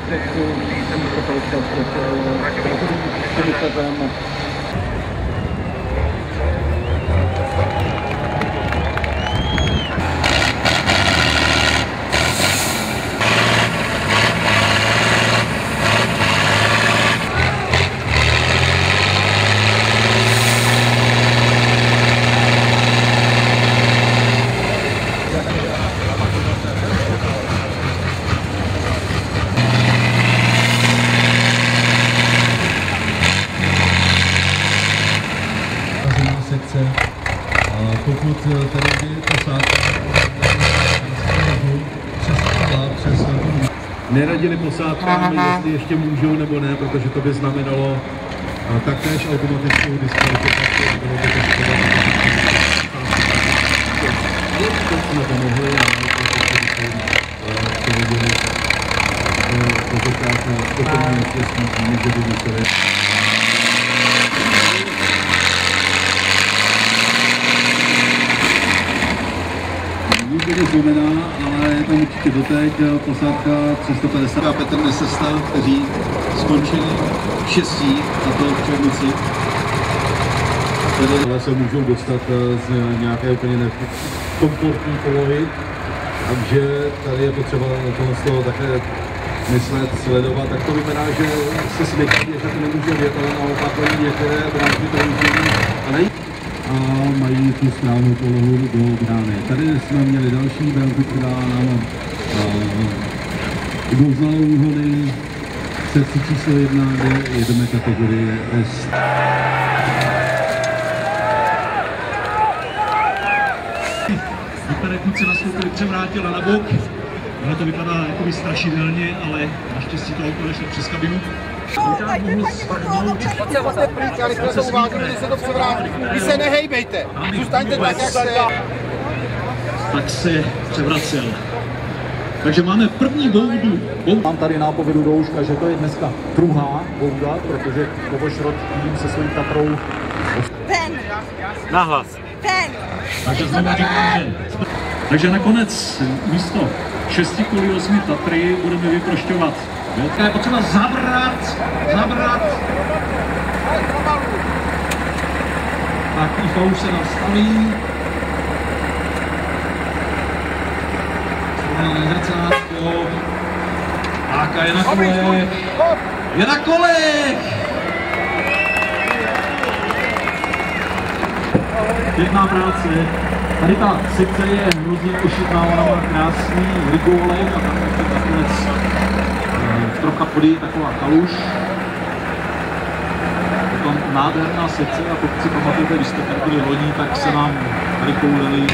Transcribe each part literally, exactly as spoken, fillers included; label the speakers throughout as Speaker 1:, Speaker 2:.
Speaker 1: před jsem to před čtyřicet.
Speaker 2: Sekce. A pokud tady by posádka přestala přes neradili posádkám, jestli ještě můžou nebo ne, protože to by znamenalo taktéž automatickou diskvalifikaci. Bylo by to škoda. Ale to jsme pomohli a to viděli tentokrát spokojně neštěstí tím, že by museli. Nikdy znamená, ale je tam určitě doteď posádka tři sta padesát a Petr Nesesta, kteří skončili v šestí, a to v Černici. Tady se můžou dostat z nějaké úplně nekomfortní polohy, takže tady je potřeba na toho také myslet, sledovat. Tak to vypadá, že se smykají, že to nemůže vědět, ale naopak některé branži to můžou a nejde. A mají tu správnou polohu do brány. Tady jsme měli další branku, která nám uznala úhony sekci číslo jedna, kde jedeme kategorie S.
Speaker 3: Některé kluci nastoupili, převrátila na bok. Ono to vypadá jako strašidelně, ale naštěstí to auto nešlo přes kabinu.
Speaker 4: Vy se nehejbejte, zůstaňte tak, jak jste.
Speaker 3: Tak se převracel. Takže máme první boudu.
Speaker 5: Mám tady nápovědu do uška, že to je dneska druhá bouda, protože Kovošrod tím se svojí Tatrou.
Speaker 6: Ven!
Speaker 3: Nahlas.
Speaker 6: Ven!
Speaker 3: Takže znovu říkám, že... Takže nakonec místo šesti kolí osmi Tatry budeme vyprošťovat. Velká je potřeba zabrat, zabrat. Tak i to už se nám staví. Srovnané zrcátko. Áka je na kolech. Je na kolech! Pěkná práce. Tady ta sekce je hrozně ošitná, ona má krásný rigólek a tam ještě nakonec trocha pody, taková kaluž. Potom nádherná sekce a pokud si pamatujete, když jste tady byli loni, tak se nám tady kouleli.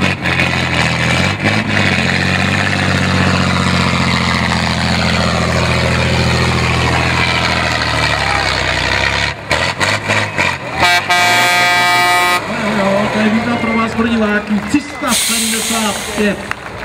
Speaker 3: To je výzva pro vás, pro diváky, tři sta sedmdesát pět.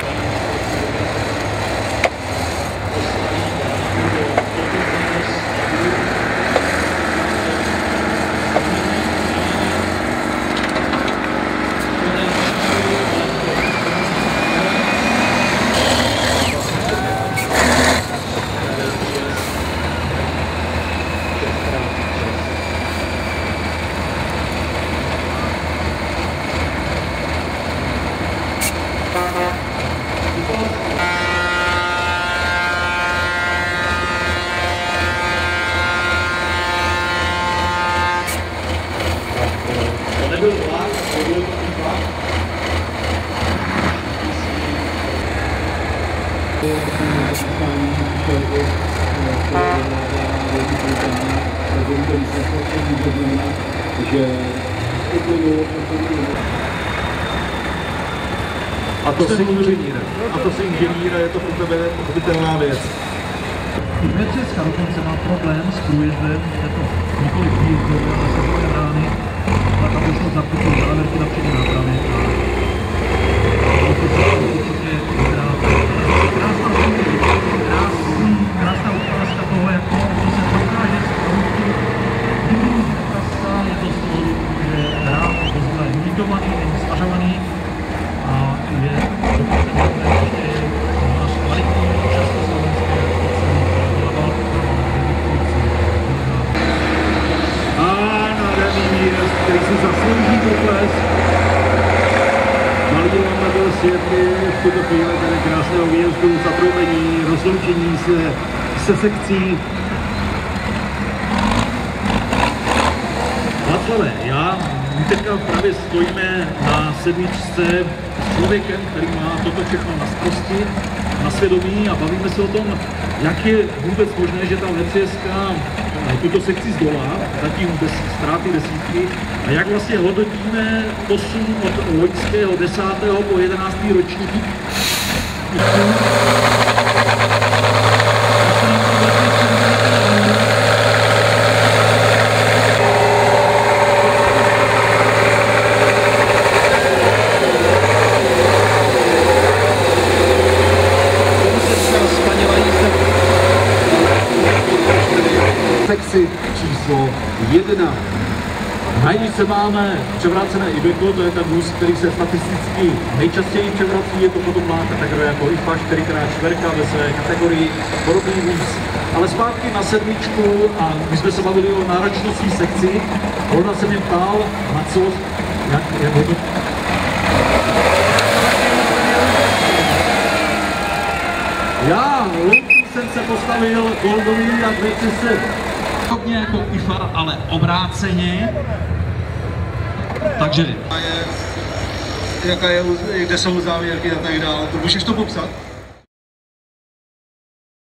Speaker 2: A to si inženýr. A to si inženýr, je to pro tebe pochopitelná věc.
Speaker 3: V Česka dokonce má problém s průjezdem, je to několik dní, ale se boje rány, a tam došlo za půl závěrky na přední nápravě. A to se určitě vyhrá. Krásná krásná ukázka toho, jak to se dokáže z produktu. Důležitá trasa je to z toho, že hrát vozidla je limitovaný, není stažovaný a je dokonce ještě u nás kvalitní československé
Speaker 5: tuto chvíli tady krásného výjezdu, zatroubení, rozloučení se, se sekcí. Václave, já teďka právě stojíme na sedmičce s člověkem, který má toto všechno na zprosti, na svědomí a bavíme se o tom, jak je vůbec možné, že ta Lepřejská tuto sekci zdolá, zatím bez ztráty desítky, a jak vlastně hodnotíme posun od loňského desátého po jedenáctý ročník.
Speaker 2: Sekci číslo jedna. Najvíce máme převrácené Iveco, to je ten vůz, který se statisticky nejčastěji převrací, je to podobná kategorie jako I F A čtyři krát čtyři ve své kategorii, podobný vůz. Ale zpátky na sedmičku, a my jsme se bavili o náročnosti sekci, Holda se mě ptal, na co, jak, jak hodně... Já, loupí jsem se postavil Goldovi a dvě se hodně jako I F A, ale obráceně. Takže...
Speaker 1: Jaká je, kde jsou závěrky a tak dále, to můžeš to popsat?